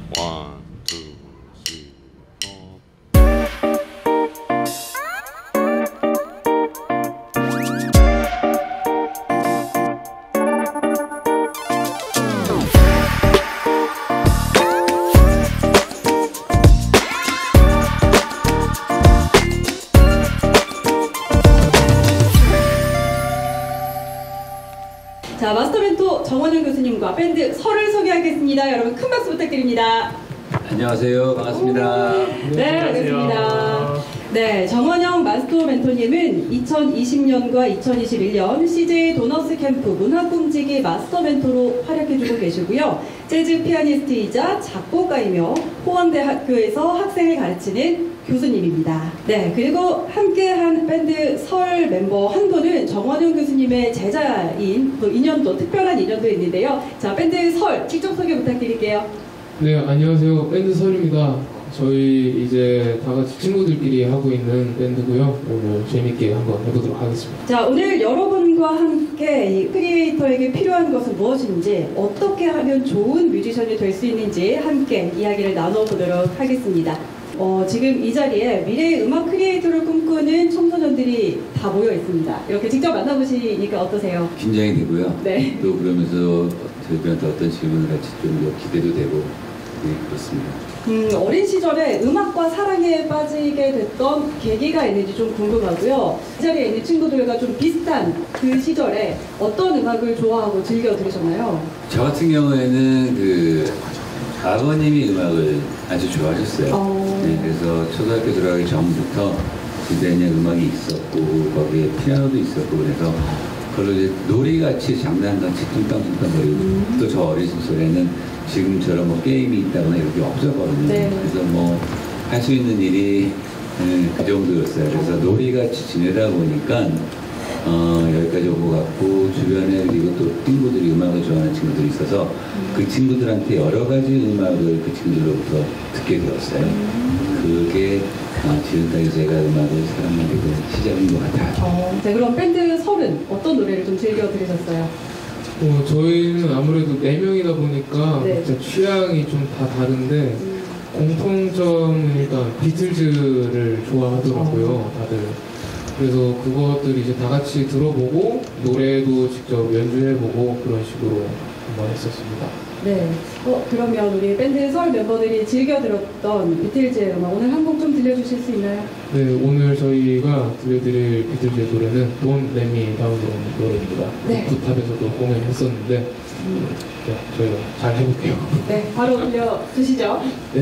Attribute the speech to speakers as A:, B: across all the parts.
A: One, two, three, four.
B: 자, 마스터멘토 정원영 교수님과 밴드 설을 소개하겠습니다. 여러분 큰 박수 부탁드립니다.
C: 안녕하세요. 반갑습니다.
B: 네, 반갑습니다. 네, 정원영 마스터 멘토님은 2020년과 2021년 CJ 도너스 캠프 문화꿈지기 마스터 멘토로 활약해주고 계시고요. 재즈 피아니스트이자 작곡가이며 호원대학교에서 학생을 가르치는 교수님입니다. 네, 그리고 함께한 밴드 설 멤버 한 분은 정원영 교수님의 제자인 또 인연도 특별한 인연도 있는데요. 자, 밴드 설 직접 소개 부탁드릴게요.
D: 네, 안녕하세요. 밴드 설입니다. 저희 이제 다 같이 친구들끼리 하고 있는 밴드고요. 오늘 재밌게 한번 해보도록 하겠습니다.
B: 자, 오늘 여러분과 함께 이 크리에이터에게 필요한 것은 무엇인지, 어떻게 하면 좋은 뮤지션이 될 수 있는지 함께 이야기를 나눠보도록 하겠습니다. 지금 이 자리에 미래의 음악 크리에이터를 꿈꾸는 청소년들이 다 모여 있습니다. 이렇게 직접 만나보시니까 어떠세요?
C: 긴장이 되고요.
B: 네.
C: 또 그러면서 저희들한테 어떤 질문을 할지 좀 기대도 되고, 네, 그렇습니다.
B: 어린 시절에 음악과 사랑에 빠지게 됐던 계기가 있는지 좀 궁금하고요. 이 자리에 있는 친구들과 좀 비슷한 그 시절에 어떤 음악을 좋아하고 즐겨 들으셨나요?
C: 저 같은 경우에는 아버님이 음악을 아주 좋아하셨어요. 네, 그래서 초등학교 들어가기 전부터 집에 그냥 음악이 있었고, 거기에 피아노도 있었고, 그래서 그걸 이제 놀이같이 장난같이 뚱땅뚱땅거리고, 또 저 어린 시절에는 지금처럼 뭐 게임이 있다거나 이런 게 없었거든요.
B: 네.
C: 그래서 뭐 할 수 있는 일이 그 정도였어요. 그래서 놀이같이 지내다 보니까 여기까지 온 것 같고, 주변에 그리고 또 친구들이 음악을 좋아하는 친구들이 있어서 그 친구들한테 여러 가지 음악을 그 친구들로부터 듣게 되었어요. 그게 지금까지 제가 음악을 사랑하게 된 시작인 것 같아요.
B: 네, 그럼 밴드 설은 어떤 노래를 좀 즐겨 들으셨어요?
D: 저희는 아무래도 4명이다 보니까
B: 네.
D: 진짜 취향이 좀 다 다른데 공통점은 일단 비틀즈를 좋아하더라고요, 다들. 그래서 그것들 이제 다 같이 들어보고 노래도 직접 연주해보고 그런 식으로 한번 했었습니다.
B: 네. 그러면 우리 밴드 설 멤버들이 즐겨 들었던 비틀즈의 음악 오늘 한 곡 좀 들려주실 수 있나요?
D: 네, 오늘 저희가 들려드릴 비틀즈의 노래는 Don't Let Me Down이라는 노래입니다.
B: 네.
D: 굿탑에서도 공연했었는데 네, 저희가 잘 해볼게요.
B: 네, 바로 들려주시죠.
D: 네.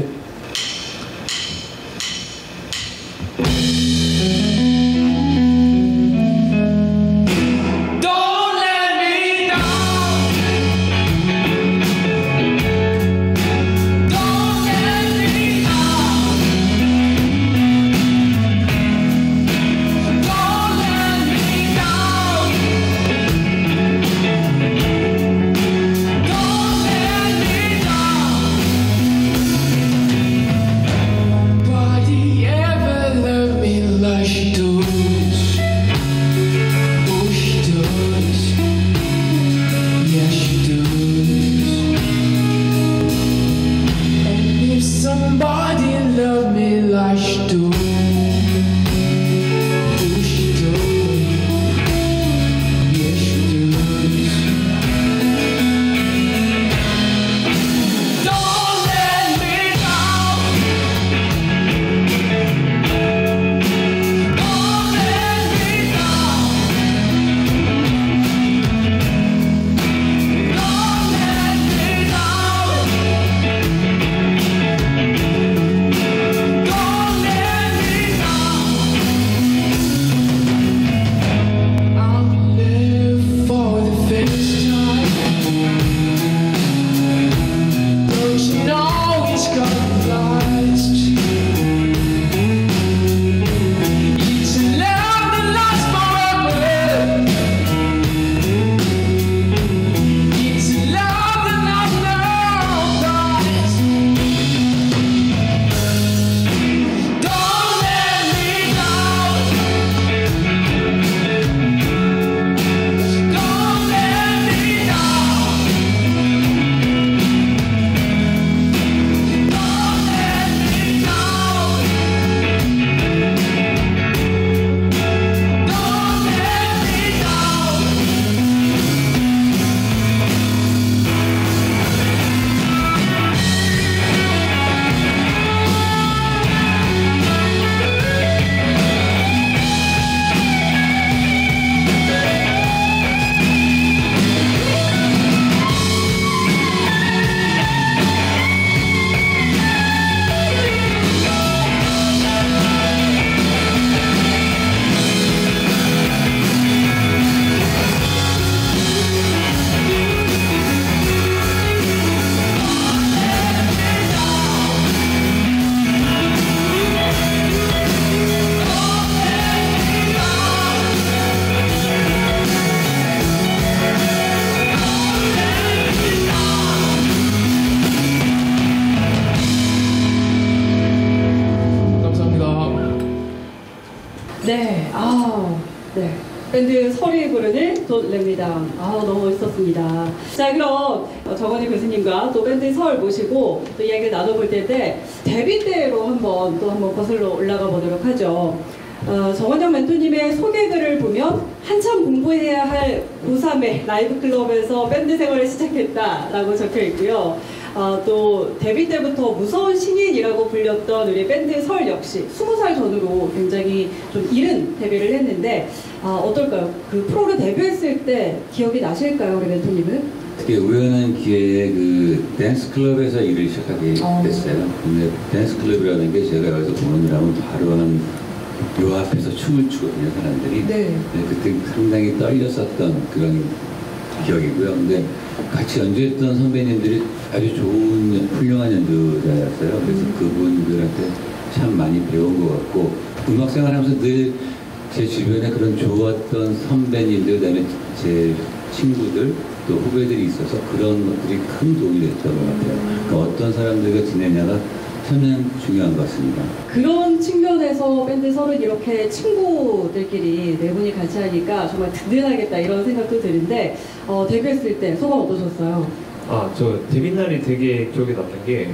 B: 밴드 설이 부르는 Don't Let Me Down. 너무 멋있었습니다. 자, 그럼 정원희 교수님과 또 밴드 설 모시고 또 이야기를 나눠볼 텐데 데뷔 때로 한번 거슬러 올라가 보도록 하죠. 정원영 멘토님의 소개글을 보면 한참 공부해야 할 고3의 라이브 클럽에서 밴드 생활을 시작했다라고 적혀 있고요. 또 데뷔 때부터 무서운 신인이라고 불렸던 우리 밴드 설 역시 20살 전후로 굉장히 좀 이른 데뷔를 했는데 어떨까요? 그 프로로 데뷔했을 때 기억이 나실까요, 우리 멘토님은?
C: 되게 우연한 기회에 그 댄스 클럽에서 일을 시작하게 됐어요. 근데 댄스 클럽이라는 게 제가 여기서 보는 사람은 바로 요 앞에서 춤을 추거든요, 사람들이.
B: 네.
C: 그때 상당히 떨렸었던 그런 기억이고요. 근데 같이 연주했던 선배님들이 아주 좋은, 훌륭한 연주자였어요. 그래서 그분들한테 참 많이 배운 것 같고, 음악 생활하면서 늘 제 주변에 그런 좋았던 선배님들, 그다음에 제 친구들, 또 후배들이 있어서 그런 것들이 큰 도움이 됐던 것 같아요. 그러니까 어떤 사람들과 지내냐가 참 중요한 것 같습니다.
B: 그런 측면에서 밴드 설은 이렇게 친구들끼리 네 분이 같이 하니까 정말 든든하겠다 이런 생각도 드는데 데뷔했을 때 소감 어떠셨어요?
E: 저 데뷔 날이 되게 기억에 남는 게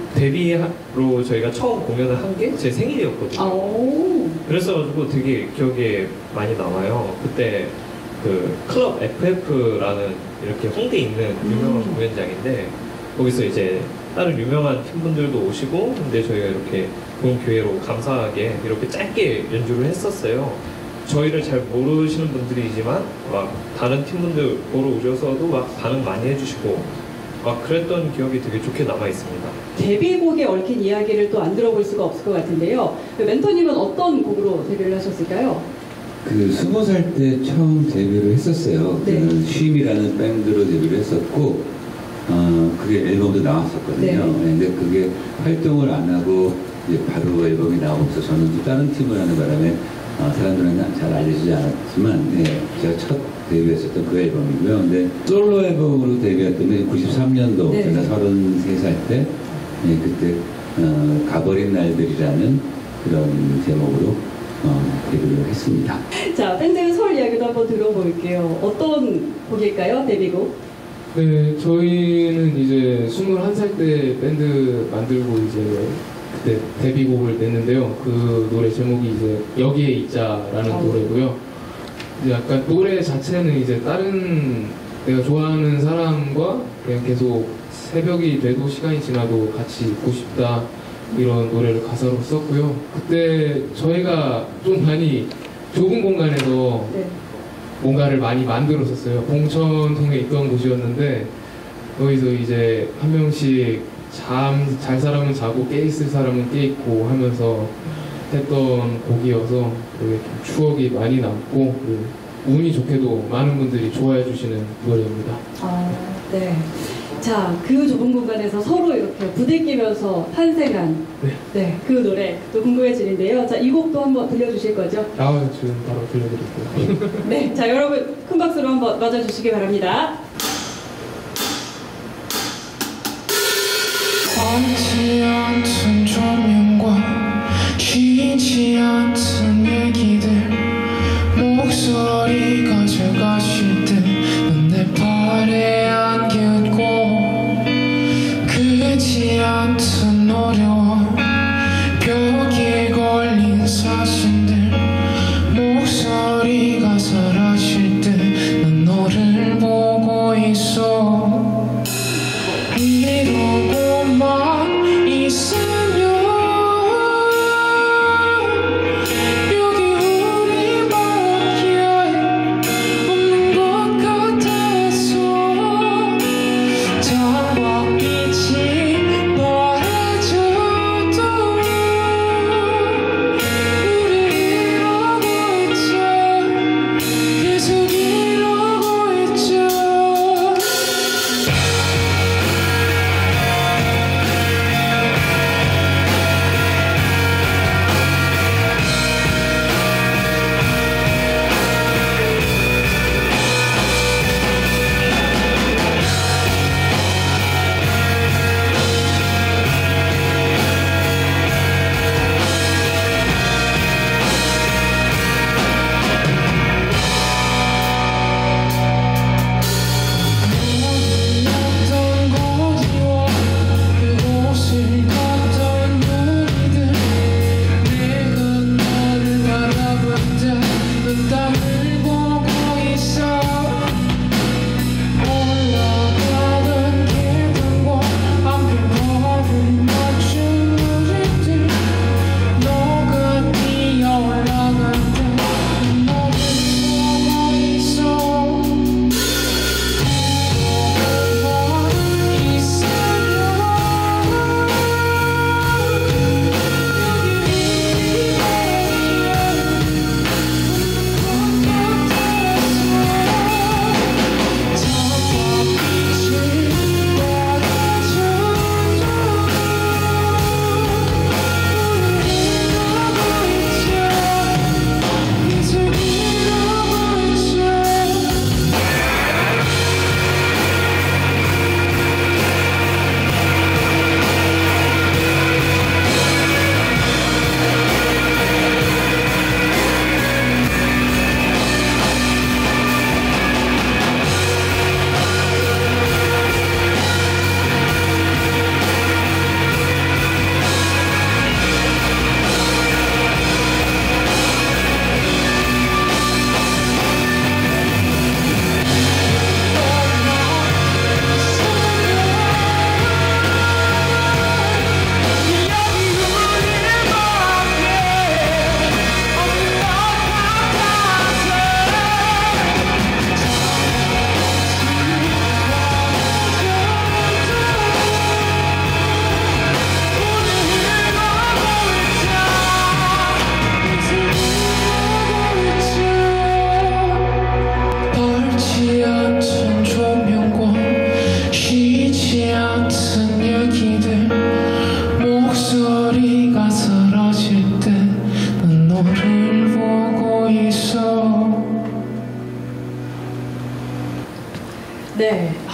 E: 데뷔로 저희가 처음 공연을 한 게 제 생일이었거든요. 그래서가지고 되게 기억에 많이 남아요. 그때 그 클럽 FF라는 이렇게 홍대에 있는 유명한 공연장인데 거기서 이제 다른 유명한 팀분들도 오시고 근데 저희가 이렇게 좋은 기회로 감사하게 이렇게 짧게 연주를 했었어요. 저희를 잘 모르시는 분들이지만 막 다른 팀분들 보러 오셔서도 막 반응 많이 해주시고 막 그랬던 기억이 되게 좋게 남아 있습니다.
B: 데뷔곡에 얽힌 이야기를 또 안 들어볼 수가 없을 것 같은데요. 멘토님은 어떤 곡으로 데뷔를 하셨을까요?
C: 그 20살 때 처음 데뷔를 했었어요.
B: 네.
C: 그 쉼이라는 밴드로 데뷔를 했었고, 그게 앨범도 나왔었거든요.
B: 네.
C: 근데 그게 활동을 안 하고 이제 바로 앨범이 나오면서 저는 또 다른 팀을 하는 바람에 사람들은 잘 알려지지 않았지만, 제가 첫 데뷔했었던 그 앨범이고요. 근데 솔로 앨범으로 데뷔했던 게 93년도
B: 네.
C: 제가 33살 때, 그때 가버린 날들이라는 그런 제목으로 데뷔를 했습니다.
B: 자, 밴드 설 이야기도 한번 들어볼게요. 어떤 곡일까요, 데뷔곡?
D: 네, 저희는 이제 21살 때 밴드 만들고 이제 그때 데뷔곡을 냈는데요. 그 노래 제목이 이제 여기에 있자라는 노래고요. 이제 약간 노래 자체는 이제 다른 내가 좋아하는 사람과 그냥 계속 새벽이 돼도 시간이 지나도 같이 있고 싶다 이런 노래를 가사로 썼고요. 그때 저희가 좀 많이 좁은 공간에서
B: 네.
D: 뭔가를 많이 만들었었어요. 봉천동에 있던 곳이었는데 거기서 이제 한 명씩 잘 사람은 자고 깨 있을 사람은 깨 있고 하면서 했던 곡이어서 되게 추억이 많이 남고 운이 좋게도 많은 분들이 좋아해 주시는 노래입니다.
B: 네. 자, 그 좁은 공간에서 서로 이렇게 부대끼면서 탄생한 그 노래 또 궁금해지는데요. 자, 이 곡도 한번 들려주실 거죠?
D: 지금 바로 들려드릴게요.
B: 네, 자, 여러분 큰 박수로 한번 맞아주시기 바랍니다.
F: 원치 않던 조명과 쉬지 않던 얘기들 목소리가 작아질 때 넌 내 발에 안겼고 크지 않던 어려워 벽에 걸린 사진들 목소리가 사라질 때 난 너를 보고 있어 이러고만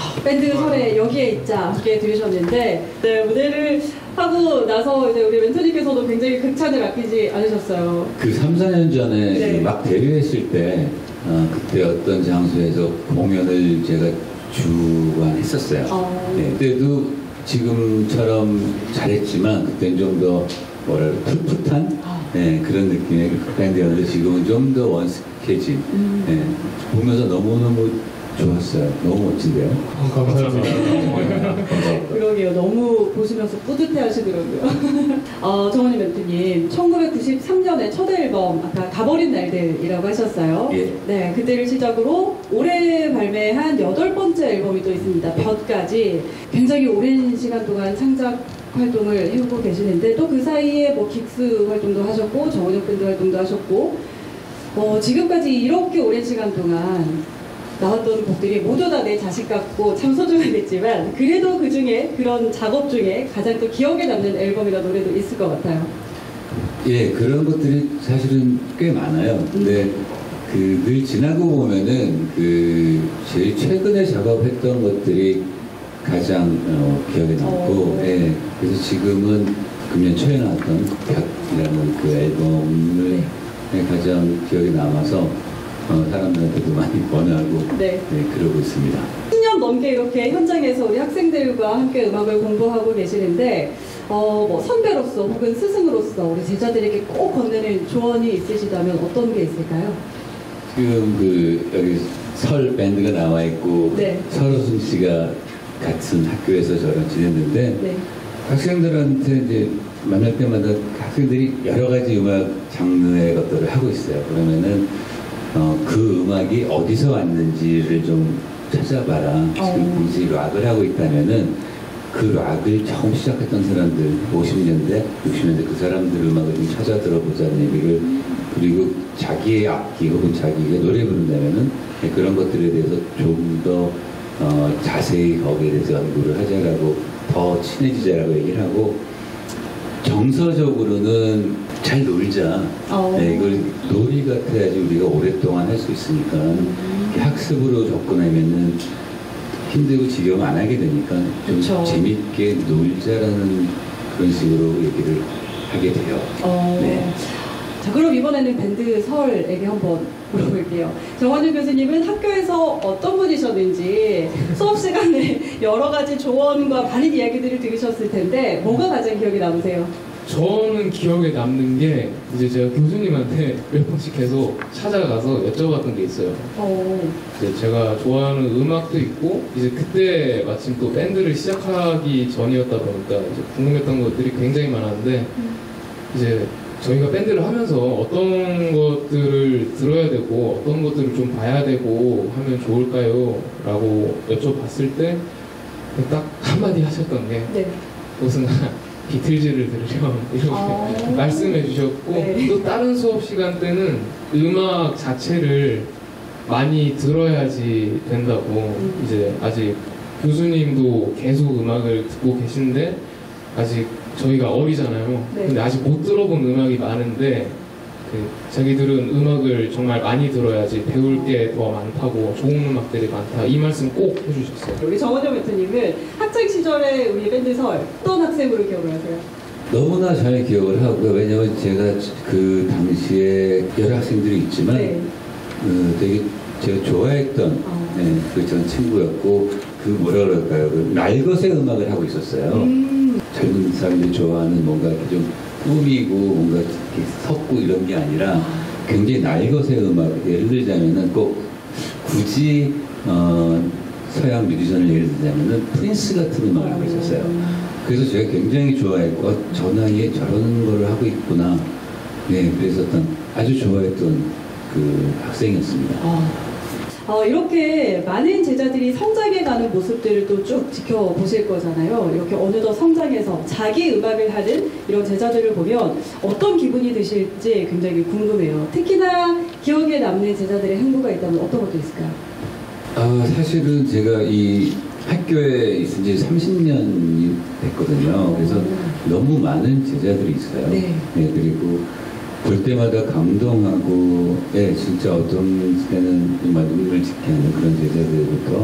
B: 밴드 설에 여기에 있자 이렇게 들으셨는데 네, 무대를 하고 나서 이제 우리 멘토님께서도 굉장히 극찬을 아끼지 않으셨어요.
C: 그 3, 4년 전에
B: 네.
C: 막 데뷔했을 때 그때 어떤 장소에서 공연을 제가 주관했었어요. 네, 그때도 지금처럼 잘했지만 그때는 좀 더 뭐랄까 풋풋한 네, 그런 느낌의 밴드였는데 지금은 좀 더 원숙해진 네, 보면서 너무너무 좋았어요. 너무 멋진데요.
D: 감사합니다.
B: 그러게요. 너무 보시면서 뿌듯해 하시더라고요. 정원희 멘토님, 1993년에 첫 앨범, 아까 가버린 날들이라고 하셨어요.
C: 예.
B: 네, 그때를 시작으로 올해 발매한 8번째 앨범이 또 있습니다. 볕까지. 굉장히 오랜 시간 동안 창작 활동을 해오고 계시는데 또 그 사이에 뭐 긱스 활동도 하셨고 정원혁 밴드 활동도 하셨고 지금까지 이렇게 오랜 시간 동안 나왔던 곡들이 모두 다 내 자식 같고 참 소중하겠지만 그래도 그 중에 그런 작업 중에 가장 또 기억에 남는 앨범이나 노래도 있을 것 같아요.
C: 예, 그런 것들이 사실은 꽤 많아요. 근데 그 늘 지나고 보면은 그 제일 최근에 작업했던 것들이 가장 기억에 남고, 예, 그래서 지금은 금년 초에 나왔던 벽이라는 그 앨범을 가장 기억에 남아서 사람들한테도 많이 권하고
B: 네.
C: 그러고 있습니다.
B: 10년 넘게 이렇게 현장에서 우리 학생들과 함께 음악을 공부하고 계시는데 뭐 선배로서 혹은 스승으로서 우리 제자들에게 꼭 건네는 조언이 있으시다면 어떤 게 있을까요?
C: 지금 그 여기 설 밴드가 나와 있고
B: 네.
C: 설호순 씨가 같은 학교에서 저랑 지냈는데
B: 네.
C: 학생들한테 이제 만날 때마다 학생들이 여러 가지 음악 장르의 것들을 하고 있어요. 그러면은 그 음악이 어디서 왔는지를 좀 찾아봐라. 지금 굳이 락을 하고 있다면은 그 락을 처음 시작했던 사람들 50년대, 60년대 그 사람들 음악을 좀 찾아 들어보자는 얘기를 그리고 자기의 악기 혹은 자기가 노래 부른다면은 그런 것들에 대해서 좀 더 자세히 거기에 대해서 연구를 하자라고 더 친해지자라고 얘기를 하고 정서적으로는 잘 놀자. 네, 이걸 놀이 같아야지 우리가 오랫동안 할 수 있으니까 학습으로 접근하면은 힘들고 지겨움 안 하게 되니까 좀
B: 그쵸.
C: 재밌게 놀자라는 그런 식으로 얘기를 하게 돼요. 네.
B: 자, 그럼 이번에는 밴드 설에게 한번 물어볼게요. 정원윤 교수님은 학교에서 어떤 분이셨는지 수업 시간에 여러 가지 조언과 많은 이야기들을 들으셨을 텐데 뭐가 가장 기억에 남으세요?
D: 저는 기억에 남는 게 이제 제가 교수님한테 몇 번씩 계속 찾아가서 여쭤봤던 게 있어요. 이제 제가 좋아하는 음악도 있고 이제 그때 마침 또 밴드를 시작하기 전이었다 보니까 이제 궁금했던 것들이 굉장히 많았는데 이제 저희가 밴드를 하면서 어떤 것들을 들어야 되고 어떤 것들을 좀 봐야 되고 하면 좋을까요? 라고 여쭤봤을 때 딱 한마디 하셨던 게
B: 네.
D: 무슨 비틀즈를 들으렴 이렇게 말씀해 주셨고
B: 네.
D: 또 다른 수업 시간 때는 음악 자체를 많이 들어야지 된다고 이제 아직 교수님도 계속 음악을 듣고 계신데 아직 저희가 어리잖아요.
B: 네.
D: 근데 아직 못 들어본 음악이 많은데 자기들은 음악을 정말 많이 들어야지 배울 게 더 많다고 좋은 음악들이 많다 이 말씀 꼭 해주셨어요.
B: 우리 정원영 멘토님은 학창 시절에 우리 밴드 설 어떤 학생으로 기억을 하세요?
C: 너무나 잘 기억을 하고요. 왜냐면 제가 그 당시에 여러 학생들이 있지만
B: 네.
C: 되게 제가 좋아했던 그 전 친구였고 그 뭐라 그럴까요? 그 날것의 음악을 하고 있었어요. 젊은 사람들이 좋아하는 뭔가 이렇게 좀 꾸미고 뭔가 이렇게 섞고 이런 게 아니라 굉장히 날것의 음악 예를 들자면은 꼭 굳이 서양 뮤지션을 예를 들자면은 프린스 같은 음악을 하고 있었어요. 그래서 제가 굉장히 좋아했고 저 나이에 저런 걸 하고 있구나. 네, 그랬었던 아주 좋아했던 그 학생이었습니다.
B: 이렇게 많은 제자들이 성장해가는 모습들을 또 쭉 지켜보실 거잖아요. 이렇게 어느덧 성장해서 자기 음악을 하는 이런 제자들을 보면 어떤 기분이 드실지 굉장히 궁금해요. 특히나 기억에 남는 제자들의 행보가 있다면 어떤 것도 있을까요?
C: 사실은 제가 이 학교에 있은 지 30년이 됐거든요. 그래서 너무 많은 제자들이 있어요.
B: 네.
C: 그리고 볼 때마다 감동하고, 진짜 어떤 때는 정말 눈물 짓게 하는 그런 제자들부터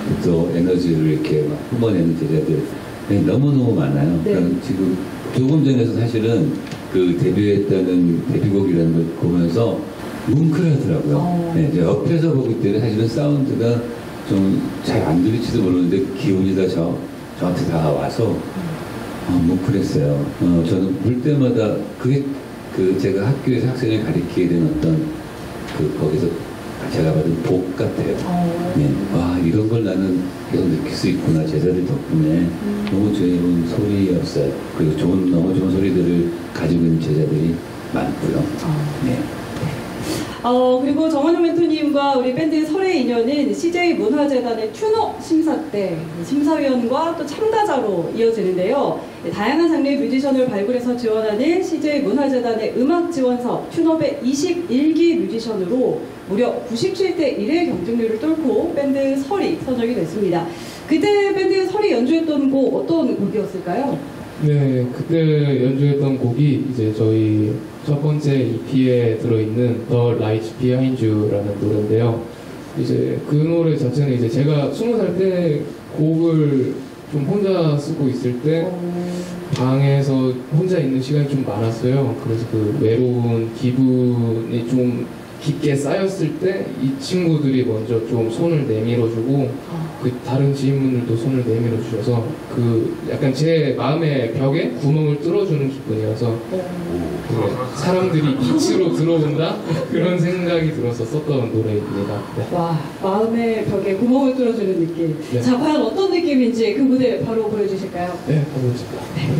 C: 또 에너지를 이렇게 막 뿜어내는 제자들 너무너무 많아요.
B: 네.
C: 그러니까 지금 조금 전에도 사실은 그 데뷔했다는 데뷔곡이라는 걸 보면서 뭉클하더라고요. 네, 이제 옆에서 보기 때문에 사실은 사운드가 좀 잘 안 들릴지도 모르는데 기운이 다 저한테 다가와서 뭉클했어요. 저는 볼 때마다 그게 그 제가 학교에서 학생을 가리키게 된 어떤 그 거기서 제가 받은 복 같아요. 네. 와 이런 걸 나는 계속 느낄 수 있구나 제자들 덕분에 너무 좋은 소리였어요. 그리고 너무 좋은 소리들을 가지고 있는 제자들이 많고요. 네.
B: 그리고 정원영 멘토님과 우리 밴드 설의 인연은 CJ 문화재단의 튜너 심사 때 심사위원과 또 참가자로 이어지는데요. 다양한 장르의 뮤지션을 발굴해서 지원하는 CJ 문화재단의 음악 지원 사업 튜너배 21기 뮤지션으로 무려 97대 1의 경쟁률을 뚫고 밴드 설이 선정이 됐습니다. 그때 밴드 설이 연주했던 곡 어떤 곡이었을까요?
D: 네, 그때 연주했던 곡이 이제 저희 첫 번째 EP에 들어있는 The Lights Behind You라는 노래인데요. 이제 그 노래 자체는 이제 제가 20살 때 곡을 좀 혼자 쓰고 있을 때 방에서 혼자 있는 시간이 좀 많았어요. 그래서 그 외로운 기분이 좀 깊게 쌓였을 때 이 친구들이 먼저 좀 손을 내밀어주고 그 다른 지인분들도 손을 내밀어주셔서 그 약간 제 마음의 벽에 구멍을 뚫어주는 기분이어서 그 사람들이 빛으로 들어온다? 그런 생각이 들어서 썼던 노래입니다. 네.
B: 와, 마음의 벽에 구멍을 뚫어주는 느낌.
D: 네.
B: 자, 과연 어떤 느낌인지 그 무대 바로 보여주실까요?
D: 네, 가보겠습니다.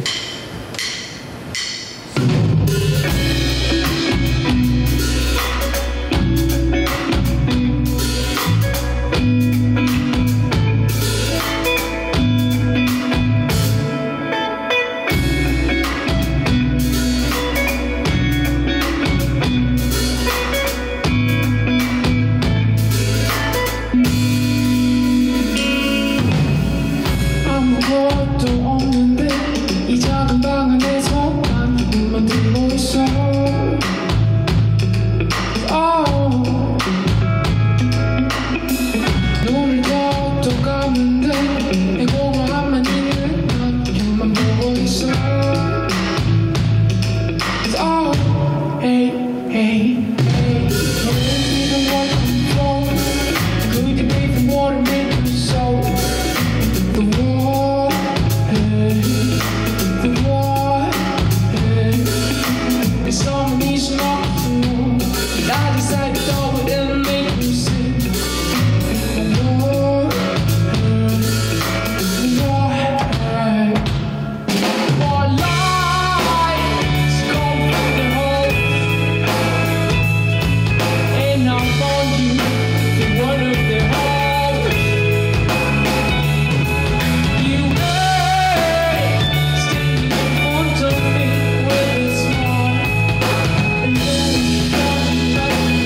F: 아무것도 없는데 이 작은 방 안에서 난 눈만 뜨고 있어. 눈을 또 감는데 내 공허함만 있는 난 눈만 보고 있어. Hey, hey, hey. 너는 what control? Could you be from water make you so? The war, it's so many small things. I decided to throw it and make you sick. The war, more lies come from the hole, and I found you in one of their holes. You stay in front of me with a smile, and then you come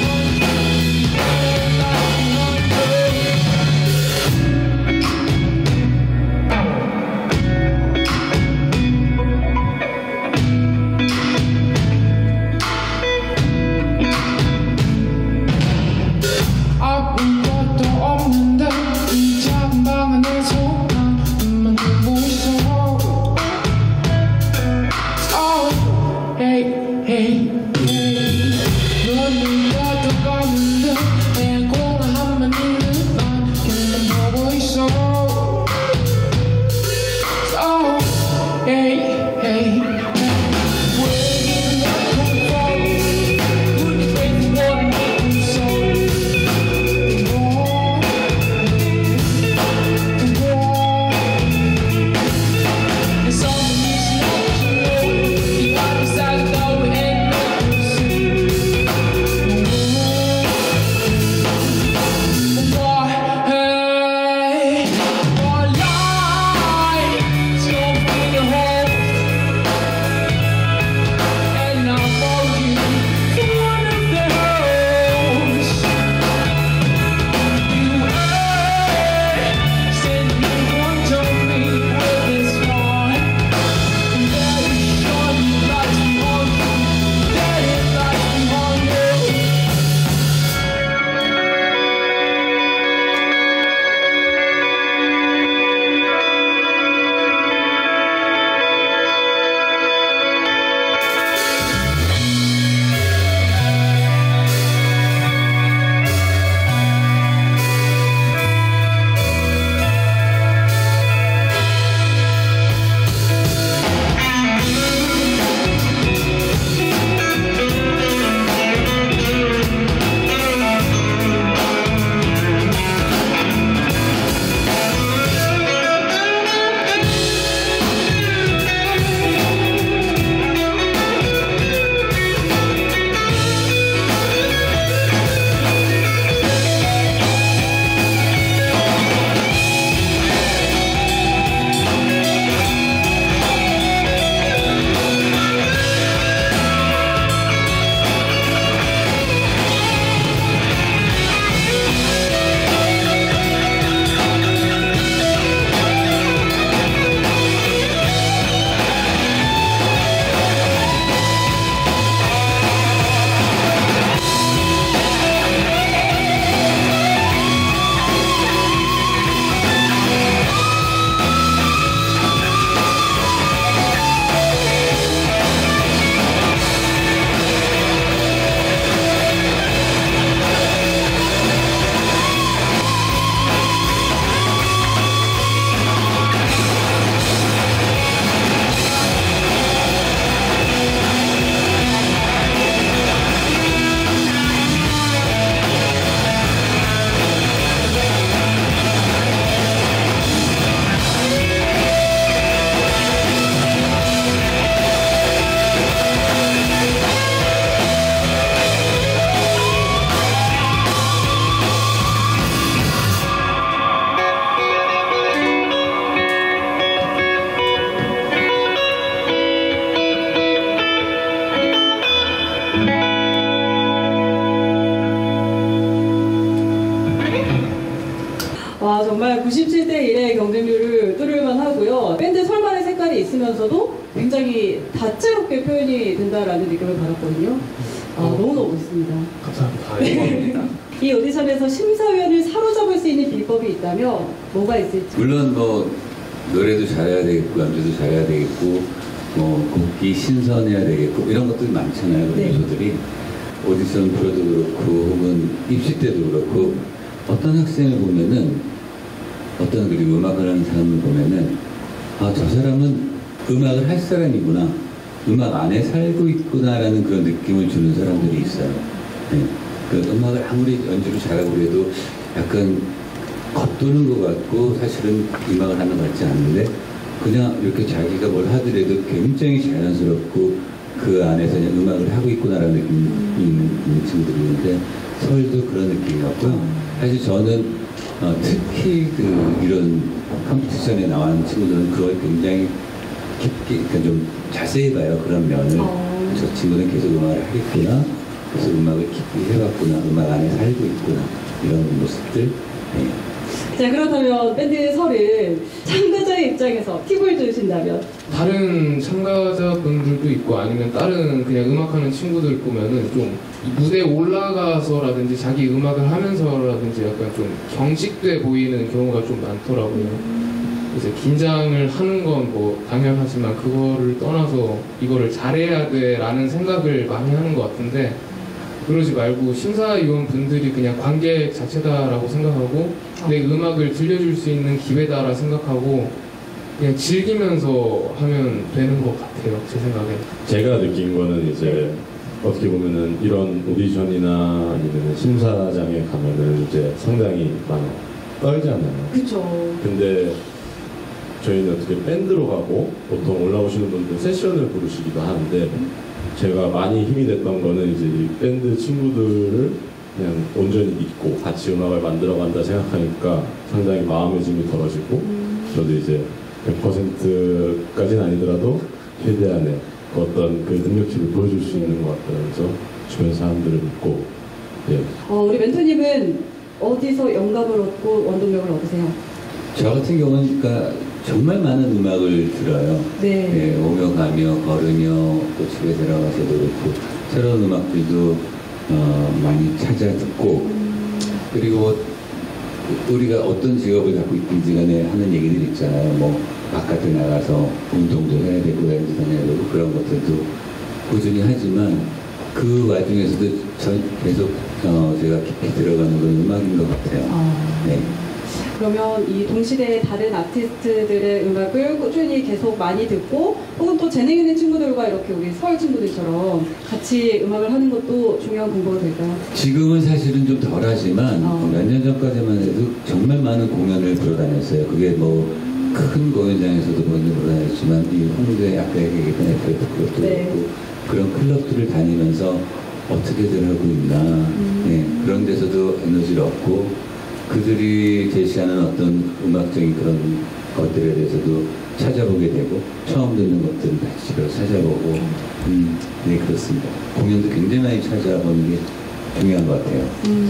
F: 아무것도 없는데 이 작은 방 안에서 난 눈만 뜨고 있어. Hey, hey, hey. 너는 나도 가는데 내 공허함만 있는 난 눈만 보고 있어. Hey, hey, hey. Where did I come from? Could you break the water and make me so? It's all you got inside the door and more lies, don't be the hole.
B: 다채롭게 표현이 된다라는 느낌을 받았거든요. 너무너무 멋있습니다.
D: 감사합니다.
B: 이 오디션에서 심사위원을 사로잡을 수 있는 비법이 있다면 뭐가 있을지.
C: 물론 뭐 노래도 잘해야 되겠고 연주도 잘해야 되겠고 뭐 곡기 신선해야 되겠고 이런 것들이 많잖아요.
B: 네.
C: 요소들이 오디션 프로도 그렇고 혹은 입시 때도 그렇고 어떤 학생을 보면은 어떤 그리고 음악을 하는 사람을 보면은 아, 저 사람은 음악을 할 사람이구나, 음악 안에 살고 있구나라는 그런 느낌을 주는 사람들이 있어요. 네. 그 음악을 아무리 연주를 잘하고 그래도 약간 겉도는 것 같고 사실은 음악을 하는 것 같지 않은데 그냥 이렇게 자기가 뭘 하더라도 굉장히 자연스럽고 그 안에서 그냥 음악을 하고 있구나라는 느낌이 있는 친구들이 있는데 서울도 그런 느낌이었고요. 사실 저는 특히 이런 컴피티션에 나온 친구들은 그걸 굉장히 깊게, 그러니까 좀 자세히 봐요. 그런 면을. 저 친구는 계속 음악을 하겠구나, 그래서 음악을 깊이 해봤구나, 음악 안에 살고 있구나, 이런 모습들. 네.
B: 자, 그렇다면 밴드 설은 참가자의 입장에서 팁을 주신다면?
D: 다른 참가자분들도 있고 아니면 다른 그냥 음악하는 친구들 보면은 좀 무대에 올라가서라든지 자기 음악을 하면서라든지 약간 좀 경직돼 보이는 경우가 좀 많더라고요. 이제 긴장을 하는 건 뭐 당연하지만 그거를 떠나서 이거를 잘해야 돼라는 생각을 많이 하는 것 같은데 그러지 말고 심사위원 분들이 그냥 관객 자체다라고 생각하고 내 음악을 들려줄 수 있는 기회다라 생각하고 그냥 즐기면서 하면 되는 것 같아요. 제 생각에.
A: 제가 느낀 거는 이제 어떻게 보면은 이런 오디션이나 아니면 심사장에 가면은 이제 상당히 많이 떨잖아요.
B: 그쵸.
A: 근데 저희는 어떻게 밴드로 가고 보통 올라오시는 분들 세션을 부르시기도 하는데 제가 많이 힘이 됐던 거는 이제 이 밴드 친구들을 그냥 온전히 믿고 같이 음악을 만들어 간다 생각하니까 상당히 마음의 짐이 덜어지고 저도 이제 100%까지는 아니더라도 최대한의 어떤 그 능력치를 보여줄 수 있는 것 같아요. 그래서 주변 사람들을 믿고 예.
B: 우리 멘토님은 어디서 영감을 얻고 원동력을 얻으세요?
C: 저 같은 경우는 그러니까 정말 많은 음악을 들어요.
B: 네.
C: 예, 오며 가며 걸으며 또 집에 들어가서도 그렇고 새로운 음악들도 많이 찾아 듣고 그리고 우리가 어떤 직업을 갖고 있든지 간에 하는 얘기들 있잖아요. 뭐 바깥에 나가서 운동도 해야 되고 연주도 해야 되고 그런 것들도 꾸준히 하지만 그 와중에서도 전 계속 제가 깊이 들어가는 건 음악인 것 같아요. 네.
B: 그러면 이 동시대의 다른 아티스트들의 음악을 꾸준히 계속 많이 듣고 혹은 또 재능 있는 친구들과 이렇게 우리 서울 친구들처럼 같이 음악을 하는 것도 중요한 공부가 될까요?
C: 지금은 사실은 좀 덜하지만 몇 년 전까지만 해도 정말 많은 공연을 보러 다녔어요. 그게 뭐 큰 공연장에서도 먼저 보러 다녔지만 이 홍대 아까 얘기했던 FF 그것도
B: 네.
C: 그렇고 그런 클럽들을 다니면서 어떻게들 하고 있나 네, 그런 데서도 에너지를 얻고 그들이 제시하는 어떤 음악적인 그런 것들에 대해서도 찾아보게 되고 처음 듣는 것들은 다시 찾아보고 네 그렇습니다. 공연도 굉장히 많이 찾아보는 게 중요한 것 같아요.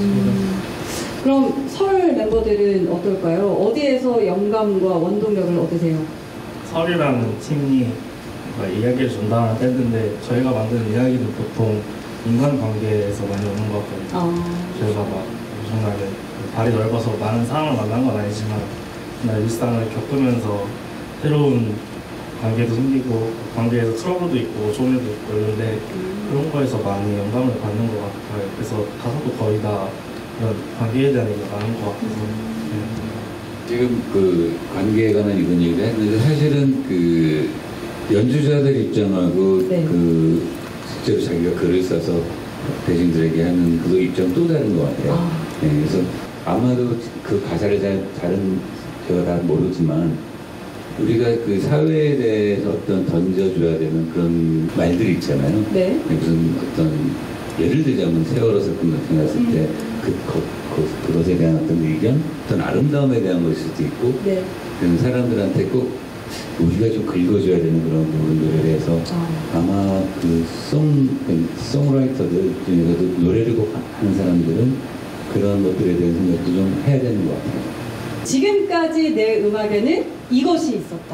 B: 그럼 설 멤버들은 어떨까요? 어디에서 영감과 원동력을 얻으세요?
G: 설이라는 팀이 이야기를 전달하는 밴드인데 저희가 만드는 이야기는 보통 인간관계에서 많이 오는 것 같거든요. 저희가 막 엄청나게 발이 넓어서 많은 사람을 만난 건 아니지만 그날 일상을 겪으면서 새로운 관계도 생기고 관계에서 트러블도 있고 좋은 일도 있고 이런데 그런 거에서 많이 영감을 받는 것 같아요. 그래서 가사도 거의 다 그런 관계에 대한 얘기가 많은 것 같아서
C: 지금 그 관계에 관한 이런 얘기를 했는데 사실은 그 연주자들 입장하고
B: 네.
C: 그 실제로 자기가 글을 써서 대중들에게 하는 그 입장 또 다른 것 같아요. 네, 그래서 아마도 그 가사를 잘은 제가 다 모르지만 우리가 그 사회에 대해서 어떤 던져줘야 되는 그런 말들이 있잖아요.
B: 네.
C: 무슨 어떤 예를 들자면 세월호 사건 같은 거 났을 때 그것에 대한 어떤 의견, 어떤 아름다움에 대한 것일 수도 있고
B: 네.
C: 그런 사람들한테 꼭 우리가 좀 긁어줘야 되는 그런 부분들에 대해서 아마 그 송라이터들 중에서도 노래를 꼭 하는 사람들은 그런 것들에 대한 생각도 좀 해야 되는 것 같아요.
B: 지금까지 내 음악에는 이것이 있었다.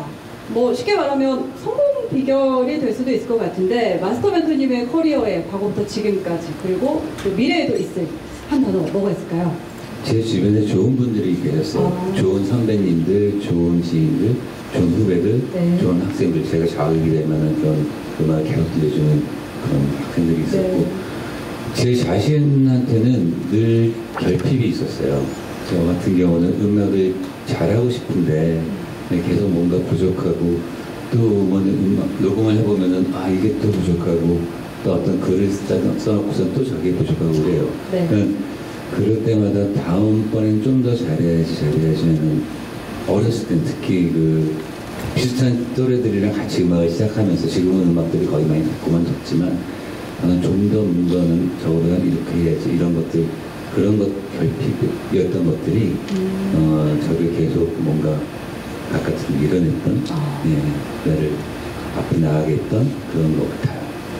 B: 뭐 쉽게 말하면 성공 비결이 될 수도 있을 것 같은데 마스터 멘토님의 커리어에 과거부터 지금까지 그리고 또 미래에도 있을 한 단어 뭐가 있을까요?
C: 제 주변에 좋은 분들이 계셨어요. 좋은 선배님들, 좋은 지인들, 좋은 후배들,
B: 네.
C: 좋은 학생들. 제가 자극이 될 만한 그런 음악을 계속 들려주는 그런 학생들이 있었고
B: 네.
C: 제 자신한테는 늘 결핍이 있었어요. 저 같은 경우는 음악을 잘하고 싶은데 계속 뭔가 부족하고 또 음악 녹음을 해보면은 이게 또 부족하고 또 어떤 글을 써놓고선 또 저게 부족하고 그래요.
B: 네.
C: 그럴 때마다 다음번엔 좀 더 잘해야지 하는 어렸을 땐 특히 그 비슷한 또래들이랑 같이 음악을 시작하면서 지금은 음악들이 거의 많이 그만뒀지만 나는 좀 더 뭔가는 저보다 이렇게 해야지 이런 것들 그런 것 결핍이었던 것들이 저를 계속 뭔가 바깥으로 밀어냈던 나를 앞에 나가게 했던 그런 것 같아요.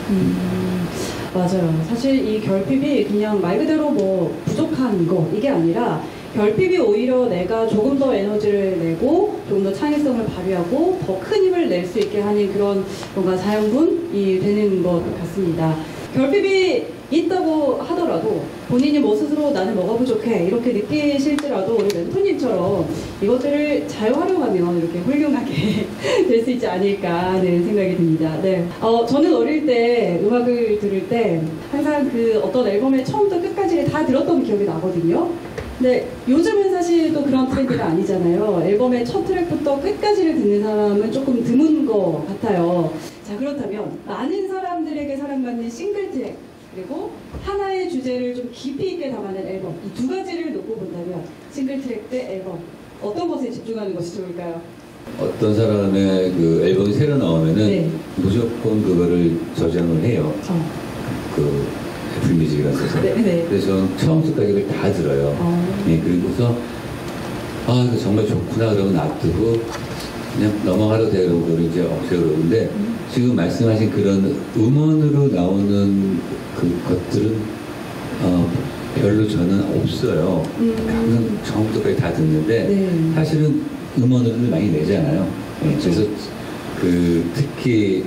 B: 맞아요. 사실 이 결핍이 그냥 말 그대로 뭐 부족한 거 이게 아니라 결핍이 오히려 내가 조금 더 에너지를 내고 조금 더 창의성을 발휘하고 더 큰 힘을 낼 수 있게 하는 그런 뭔가 자양분이 되는 것 같습니다. 결핍이 있다고 하더라도 본인이 뭐 스스로 나는 뭐가 부족해 이렇게 느끼실지라도 우리 멘토님처럼 이것들을 잘 활용하면 이렇게 훌륭하게 될 수 있지 않을까 하는 생각이 듭니다. 네. 저는 어릴 때 음악을 들을 때 항상 그 어떤 앨범의 처음부터 끝까지를 다 들었던 기억이 나거든요. 근데 요즘은 사실 또 그런 트렌드가 아니잖아요. 앨범의 첫 트랙부터 끝까지를 듣는 사람은 조금 드문 것 같아요. 자, 그렇다면 많은 사람들에게 사랑받는 싱글 트랙 그리고 하나의 주제를 좀 깊이 있게 담아낸 앨범 이 두 가지를 놓고 본다면 싱글 트랙 대 앨범 어떤 것에 집중하는 것이 좋을까요?
C: 어떤 사람의 그 앨범이 새로 나오면은
B: 네.
C: 무조건 그거를 저장을 해요. 그 애플뮤직이라서.
B: 네.
C: 그래서 저는 처음부터까지 다 들어요. 그리고서 이거 정말 좋구나 그러고 놔두고 그냥 넘어가도 돼요. 그러고 그걸 이제 없애고 그러는데 지금 말씀하신 그런 음원으로 나오는 그 것들은 별로 저는 없어요. 항상 처음부터까지 다 듣는데
B: 네.
C: 사실은 음원으로는 많이 내잖아요. 그래서 특히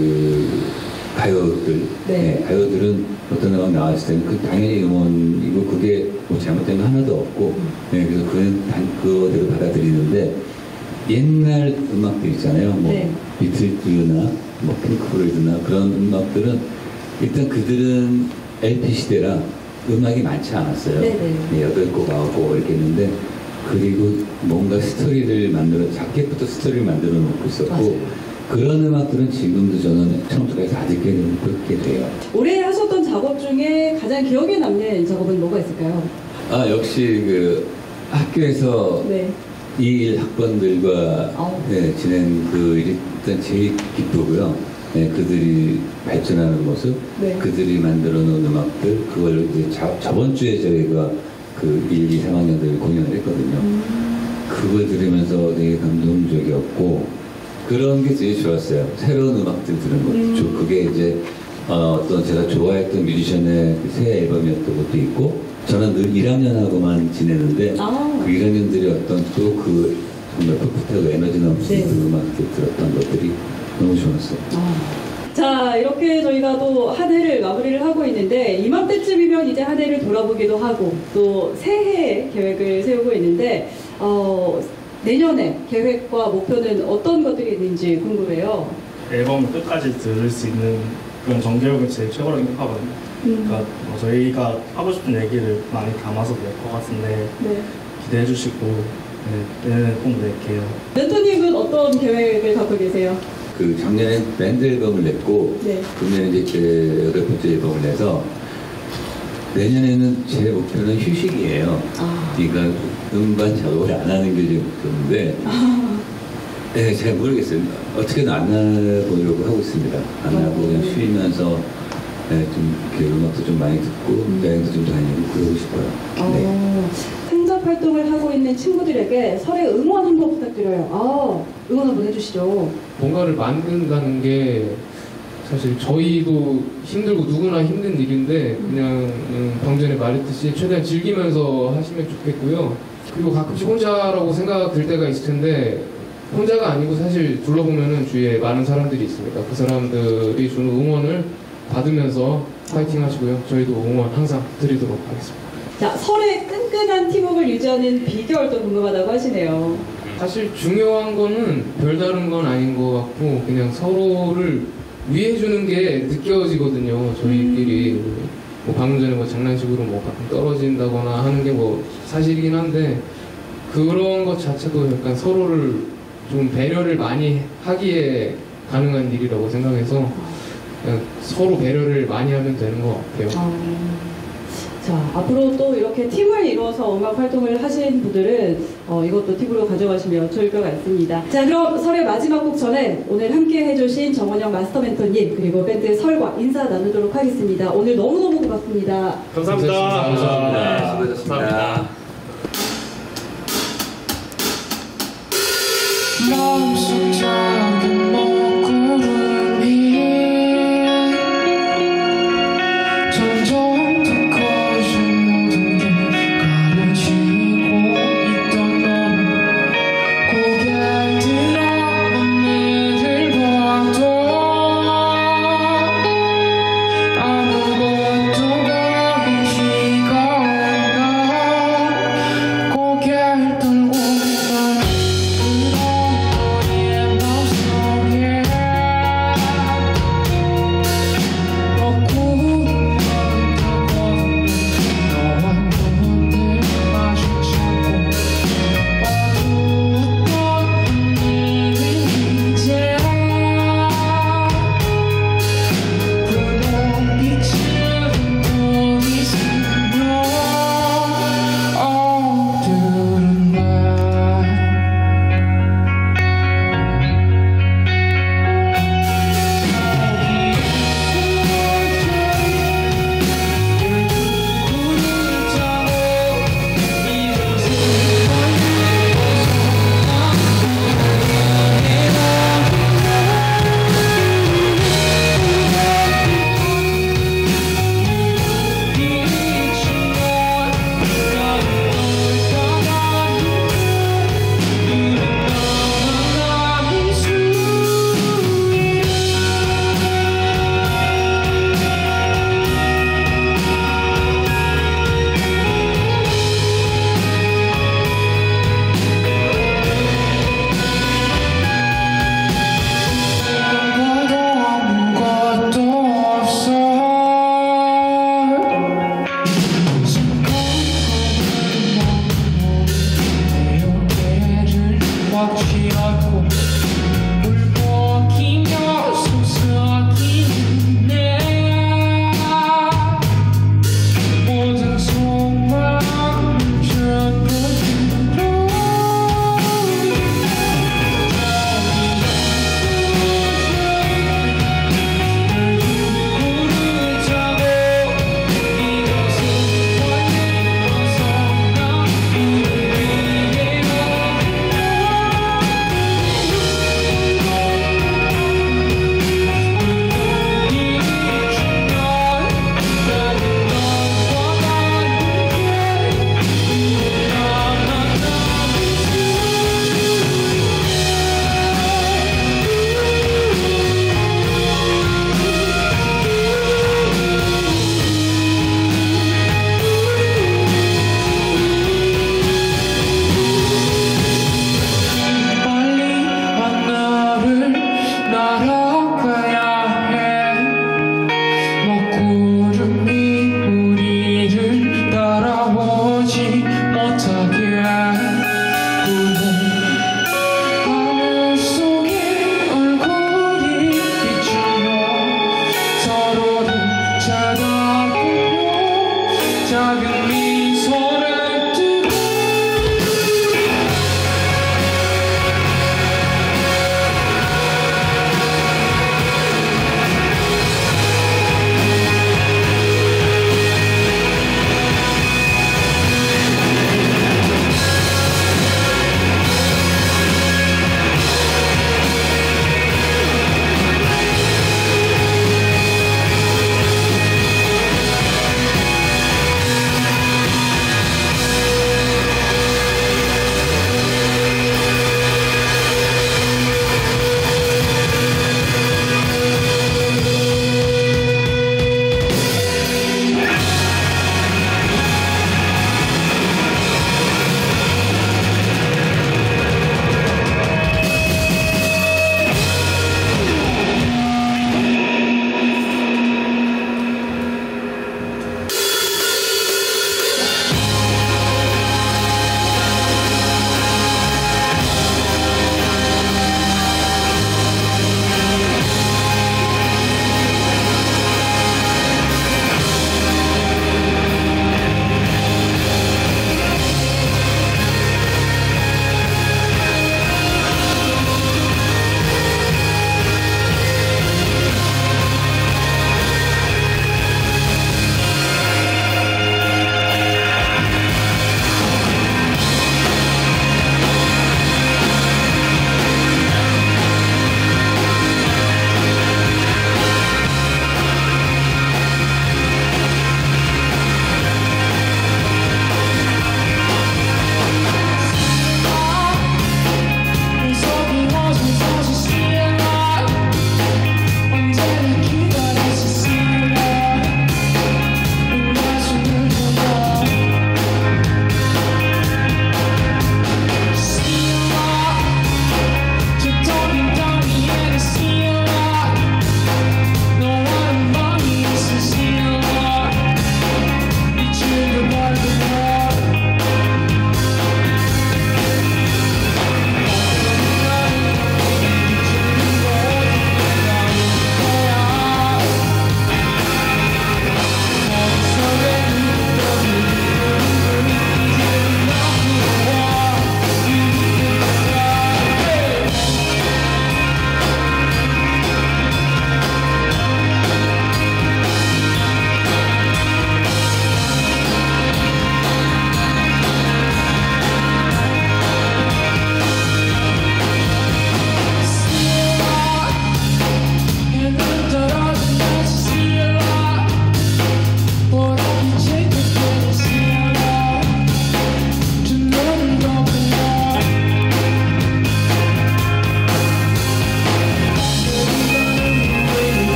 C: 가요들, 가요들은 어떤 음악 나왔을 때는 그 당연히 음원이고 그게 뭐 잘못된 거 하나도 없고 그래서 그거대로 받아들이는데 옛날 음악들 있잖아요. 뭐 비틀즈나 뭐 핑크플로이드나 그런 음악들은 일단 그들은 LP 시대라 음악이 많지 않았어요. 8곡, 9곡 이렇게 했는데 그리고 뭔가 스토리를 자켓부터 스토리를 만들어 놓고 있었고
B: 맞아요.
C: 그런 음악들은 지금도 저는 처음부터 다 듣게 돼요.
B: 올해 하셨던 작업 중에 가장 기억에 남는 작업은 뭐가 있을까요?
C: 역시 그 학교에서 이 학번들과 지낸 그 일이 일단 제일 기쁘고요. 그들이 발전하는 모습, 그들이 만들어 놓은 음악들, 그걸 이제 저번 주에 저희가 그 1, 2, 3학년들 공연을 했거든요. 그걸 들으면서 되게 감동적이었고, 그런 게 제일 좋았어요. 새로운 음악들 들은 것도 그게 이제 어떤 제가 좋아했던 뮤지션의 새 앨범이었던 것도 있고, 저는 늘 1학년하고만 지내는데 그 1학년들이 어떤 또 그 정말 풋풋하고 에너지 넘치는 그 음악들 들었던 것들이 너무 좋았어요.
B: 자, 이렇게 저희가 또 한 해를 마무리를 하고 있는데 이맘때쯤이면 이제 한 해를 돌아보기도 하고 또 새해 계획을 세우고 있는데 내년에 계획과 목표는 어떤 것들이 있는지 궁금해요.
G: 앨범을 끝까지 들을 수 있는 그런 정교육을 제일 최고로 생각하거든요. 그러니까 저희가 하고 싶은 얘기를 많이 담아서 낼 것 같은데 기대해 주시고 내년에 꼭 낼게요.
B: 멘토님은 어떤 계획을 갖고 계세요?
C: 그 작년에 밴드 앨범을 냈고 금년에 이제 제 8번째 앨범을 내서 내년에는 제 목표는 휴식이에요. 그러니까 음반 작업을 안 하는 게 제 목표인데 잘 모르겠어요. 어떻게든 안 해보려고 하고 있습니다. 안 하고 그냥 쉬면서 좀 이렇게 음악도 좀 많이 듣고 여행도 좀 다니고 그러고 싶어요.
B: 창작 활동을 하고 있는 친구들에게 설에 응원 한번 부탁드려요. 응원 한번 해주시죠.
D: 뭔가를 만든다는 게 사실 저희도 힘들고 누구나 힘든 일인데 그냥 방금 전에 말했듯이 최대한 즐기면서 하시면 좋겠고요. 그리고 가끔씩 혼자라고 생각 들 때가 있을 텐데 혼자가 아니고 사실 둘러보면은 주위에 많은 사람들이 있습니다. 그 사람들이 주는 응원을 받으면서 파이팅 하시고요. 저희도 응원 항상 드리도록 하겠습니다.
B: 자, 설의 끈끈한 팀워크를 유지하는 비결도 궁금하다고 하시네요.
D: 사실 중요한 거는 별다른 건 아닌 것 같고 그냥 서로를 위해주는 게 느껴지거든요. 저희끼리 뭐 방금 전에 뭐 장난식으로 뭐 가끔 떨어진다거나 하는 게 뭐 사실이긴 한데 그런 것 자체도 약간 서로를 좀 배려를 많이 하기에 가능한 일이라고 생각해서 그냥 서로 배려를 많이 하면 되는 것 같아요.
B: 자, 앞으로 또 이렇게 팀을 이루어서 음악 활동을 하신 분들은 이것도 팁으로 가져가시면 좋을 것 같습니다. 자, 그럼 설의 마지막 곡 전에 오늘 함께 해주신 정원영 마스터 멘토님 그리고 밴드 설과 인사 나누도록 하겠습니다. 오늘 너무너무 고맙습니다.
E: 감사합니다.
C: 감사합니다. 수고하셨습니다.
F: 마음속 저